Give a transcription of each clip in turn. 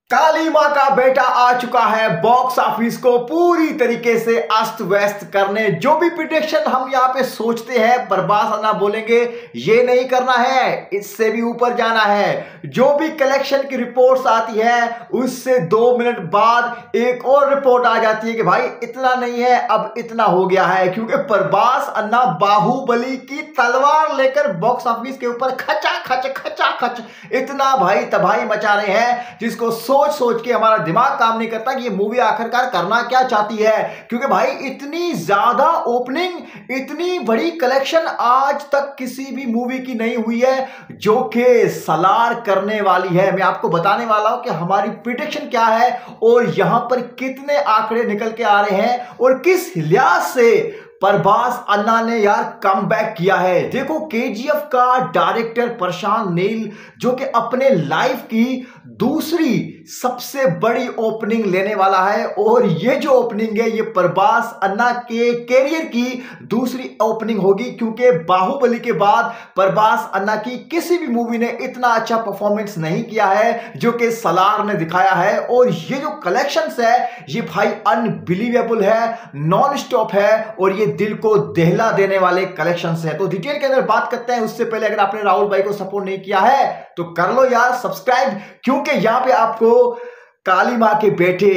काली मां का बेटा आ चुका है बॉक्स ऑफिस को पूरी तरीके से अस्त व्यस्त करने। जो भी प्रिडिक्शन हम यहाँ पे सोचते हैं बर्बाद आना बोलेंगे ये नहीं करना है, इससे भी ऊपर जाना है। जो भी कलेक्शन की रिपोर्ट्स आती है उससे 2 मिनट बाद एक और रिपोर्ट आ जाती है कि भाई इतना नहीं है अब इतना हो गया है, क्योंकि प्रभास अन्ना बाहुबली की तलवार लेकर बॉक्स ऑफिस के ऊपर खचा खच इतना भाई तबाही मचा रहे हैं जिसको सोच सोच के हमारा दिमाग काम नहीं करता कि ये मूवी आखिरकार करना क्या चाहती है। क्योंकि भाई इतनी ज्यादा ओपनिंग, इतनी बड़ी कलेक्शन आज तक किसी भी मूवी की नहीं हुई है जो कि सलार करने वाली है। मैं आपको बताने वाला हूं कि हमारी प्रिडिक्शन क्या है और यहां पर कितने आंकड़े निकल के आ रहे हैं और किस लिहाज से प्रभास अन्ना ने यार कम बैक किया है। देखो केजीएफ का डायरेक्टर प्रशांत नील जो कि अपने लाइफ की दूसरी सबसे बड़ी ओपनिंग लेने वाला है और ये जो ओपनिंग है ये प्रभास अन्ना के कैरियर की दूसरी ओपनिंग होगी, क्योंकि बाहुबली के बाद प्रभास अन्ना की किसी भी मूवी ने इतना अच्छा परफॉर्मेंस नहीं किया है जो कि सलार ने दिखाया है। और ये जो कलेक्शंस है ये भाई अनबिलीवेबल है, नॉन स्टॉप है और ये दिल को दहला देने वाले कलेक्शंस है। तो डिटेल के अंदर बात करते हैं उससे पहले अगर आपने राहुल भाई को सपोर्ट नहीं किया है तो कर लो यार सब्सक्राइब, क्योंकि यहां पे आपको काली मां के बेटे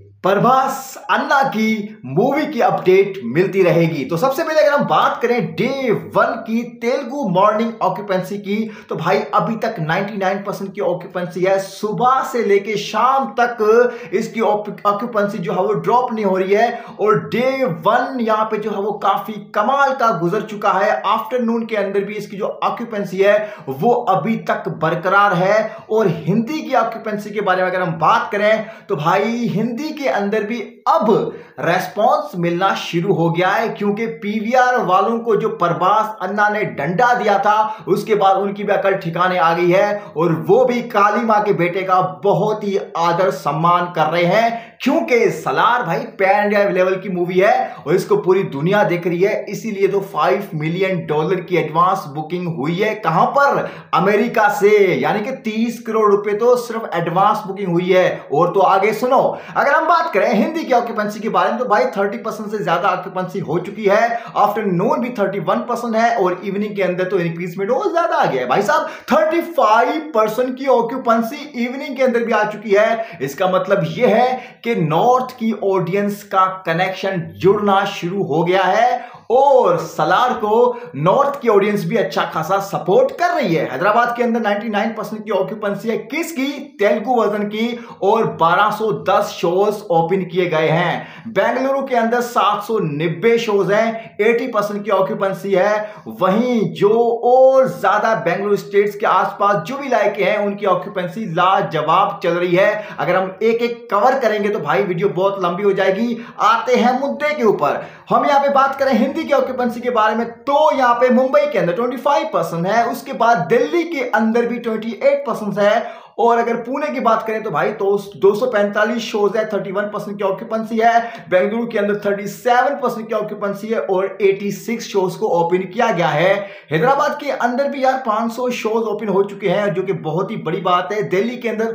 प्रभास अन्ना की मूवी की अपडेट मिलती रहेगी। तो सबसे पहले अगर हम बात करें डे 1 की तेलुगु मॉर्निंग ऑक्यूपेंसी की तो भाई अभी तक 99% की ऑक्यूपेंसी है। सुबह से लेके शाम तक इसकी ऑक्यूपेंसी जो है वो ड्रॉप नहीं हो रही है और डे 1 यहां पे जो है वो काफी कमाल का गुजर चुका है। आफ्टरनून के अंदर भी इसकी जो ऑक्यूपेंसी है वो अभी तक बरकरार है। और हिंदी की ऑक्यूपेंसी के बारे में अगर हम बात करें तो भाई हिंदी के अंदर भी अब रेस्पॉन्स मिलना शुरू हो गया है, क्योंकि पीवीआर वालों को जो प्रभास अन्ना ने डंडा दिया था उसके बाद उनकी भी अकल ठिकाने आ गई है और वो भी काली मां के बेटे का बहुत ही आदर सम्मान कर रहे हैं, क्योंकि सलार भाई पैन इंडिया लेवल की मूवी है और इसको पूरी दुनिया देख रही है। इसीलिए तो $5 मिलियन की एडवांस बुकिंग हुई है। कहां पर? अमेरिका से, यानी कि 30 करोड़ रुपए तो सिर्फ एडवांस बुकिंग हुई है। और तो आगे सुनो, अगर हम बात करें हिंदी की ऑक्यूपेंसी के बारे में तो भाई 30% से ज्यादा ऑक्यूपेंसी हो चुकी है। आफ्टरनून भी 31% है और इवनिंग के अंदर तो इंक्रीजमेंट और ज्यादा आ गया है भाई साहब। 35% की ऑक्यूपेंसी इवनिंग के अंदर भी आ चुकी है। इसका मतलब यह है कि नॉर्थ की ऑडियंस का कनेक्शन जुड़ना शुरू हो गया है और सलार को नॉर्थ की ऑडियंस भी अच्छा खासा सपोर्ट कर रही है। हैदराबाद के अंदर 99% की ऑक्यूपेंसी है किसकी? तेलुगु वर्जन की, और 1210 शोज ओपन किए गए हैं। बेंगलुरु के अंदर 790 शोज हैं, 80% की ऑक्यूपेंसी है। वहीं जो और ज्यादा बेंगलुरु स्टेट्स के आसपास जो भी इलाके हैं उनकी ऑक्यूपेंसी लाजवाब चल रही है। अगर हम एक एक कवर करेंगे तो भाई वीडियो बहुत लंबी हो जाएगी। आते हैं मुद्दे के ऊपर। हम यहां पे बात करें हिंदी की ऑक्यूपेंसी के बारे में तो यहां पे मुंबई के अंदर 25% है, उसके बाद दिल्ली के अंदर भी 28% है और अगर पुणे की बात करें तो भाई तो 245 शोज है, 31% की ऑक्यूपेंसी है। बेंगलुरु के अंदर 37% की ऑक्यूपेंसी है और 86 शोज को ओपन किया गया है। हैदराबाद के अंदर भी यार 500 शोज ओपन हो चुके हैं जो कि बहुत ही बड़ी बात है। दिल्ली के अंदर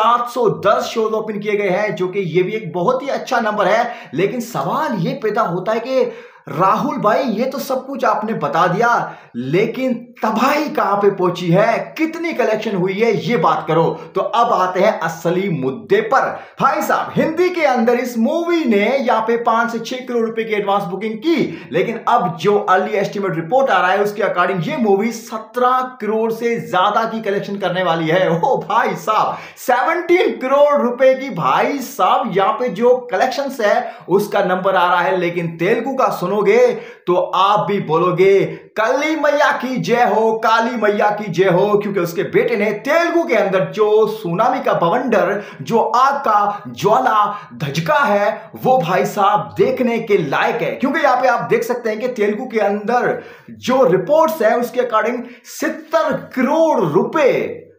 710 शोज ओपन किए गए हैं जो कि ये भी एक बहुत ही अच्छा नंबर है। लेकिन सवाल ये पैदा होता है कि राहुल भाई ये तो सब कुछ आपने बता दिया, लेकिन तबाही कहां पे पहुंची है, कितनी कलेक्शन हुई है, ये बात करो। तो अब आते हैं असली मुद्दे पर। भाई साहब हिंदी के अंदर इस मूवी ने यहां पे 5 से 6 करोड़ रुपए की एडवांस बुकिंग की, लेकिन अब जो अर्ली एस्टिमेट रिपोर्ट आ रहा है उसके अकॉर्डिंग ये मूवी 17 करोड़ से ज्यादा की कलेक्शन करने वाली है। ओ भाई साहब 17 करोड़ रुपए की भाई साहब यहां पे जो कलेक्शन है उसका नंबर आ रहा है। लेकिन तेलुगु का सुनोगे तो आप भी बोलोगे काली मैया की जय हो, काली मैया की जय हो, क्योंकि उसके बेटे ने तेलुगु के अंदर जो सुनामी का बवंडर, जो आग का ज्वाला धचका है वो भाई साहब देखने के लायक है। क्योंकि यहां पे आप देख सकते हैं कि तेलुगु के अंदर जो रिपोर्ट्स है उसके अकॉर्डिंग 70 करोड़ रुपए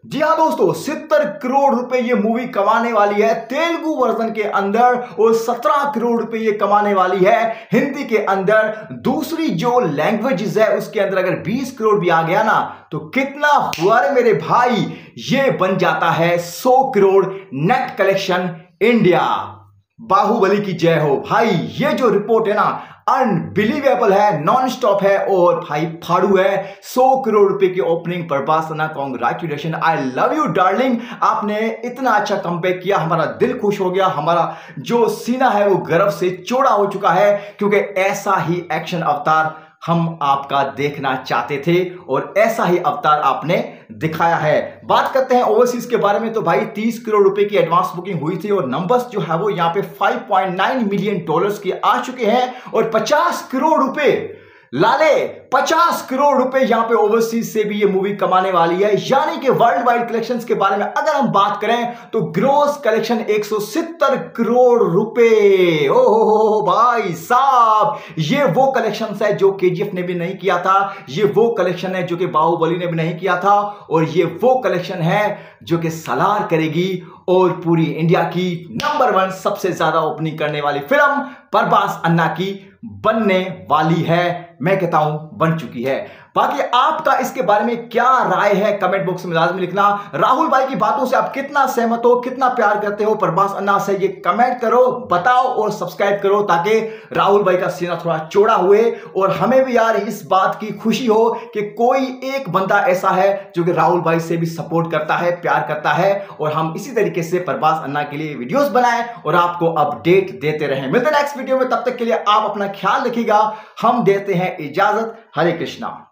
जी हाँ दोस्तों, 70 करोड़ रुपए ये मूवी कमाने वाली है तेलुगु वर्जन के अंदर और 17 करोड़ रुपए ये कमाने वाली है हिंदी के अंदर। दूसरी जो लैंग्वेजेस है उसके अंदर अगर 20 करोड़ भी आ गया ना तो कितना हुआ रे मेरे भाई, ये बन जाता है 100 crore net collection India. Baahubali की जय हो भाई। ये जो रिपोर्ट है ना अनबिलीवेबल है, नॉन स्टॉप है और भाई फाड़ू है। 100 करोड़ रुपए की opening. Prabhas anna congratulation, I love you darling, आपने इतना अच्छा कमबैक किया, हमारा दिल खुश हो गया, हमारा जो सीना है वो गर्व से चौड़ा हो चुका है क्योंकि ऐसा ही एक्शन अवतार हम आपका देखना चाहते थे और ऐसा ही अवतार आपने दिखाया है। बात करते हैं ओवरसीज के बारे में तो भाई 30 करोड़ रुपए की एडवांस बुकिंग हुई थी और नंबर्स जो है वो यहां पे $5.9 मिलियन के आ चुके हैं और 50 करोड़ रुपए लाले 50 करोड़ रुपए यहां पे ओवरसीज से भी ये मूवी कमाने वाली है। यानी कि वर्ल्ड वाइड कलेक्शंस के बारे में अगर हम बात करें तो ग्रोस कलेक्शन 170 करोड़ रुपए। ओहो भाई साहब, ये वो कलेक्शंस है जो केजीएफ ने भी नहीं किया था, ये वो कलेक्शन है जो कि बाहुबली ने भी नहीं किया था और ये वो कलेक्शन है जो कि सलार करेगी और पूरी इंडिया की नंबर 1 सबसे ज्यादा ओपनिंग करने वाली फिल्म प्रभास अन्ना की बनने वाली है। मैं कहता हूं बन चुकी है। बाकी आपका इसके बारे में क्या राय है कमेंट बॉक्स में लाजमी लिखना। राहुल भाई की बातों से आप कितना सहमत हो, कितना प्यार करते हो प्रभास अन्ना से, ये कमेंट करो, बताओ और सब्सक्राइब करो ताकि राहुल भाई का सीना थोड़ा चौड़ा हुए और हमें भी यार इस बात की खुशी हो कि कोई एक बंदा ऐसा है जो कि राहुल भाई से भी सपोर्ट करता है, प्यार करता है और हम इसी तरीके से प्रभास अन्ना के लिए वीडियोस बनाएं और आपको अपडेट देते रहें। मिलते हैं नेक्स्ट वीडियो में, तब तक के लिए आप अपना ख्याल रखिएगा। हम देते हैं इजाजत। हरे कृष्णा।